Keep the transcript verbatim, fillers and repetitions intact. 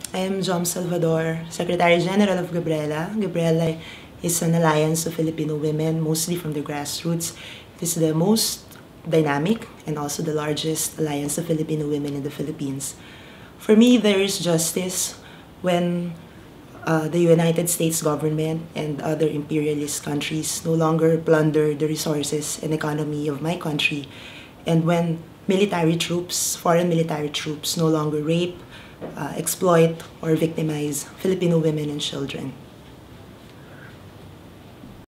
I am JOMS Salvador, Secretary General of Gabriela. Gabriela is an alliance of Filipino women, mostly from the grassroots. It is the most dynamic and also the largest alliance of Filipino women in the Philippines. For me, there is justice when uh, the United States government and other imperialist countries no longer plunder the resources and economy of my country, and when military troops, foreign military troops, no longer rape, uh, exploit, or victimize Filipino women and children.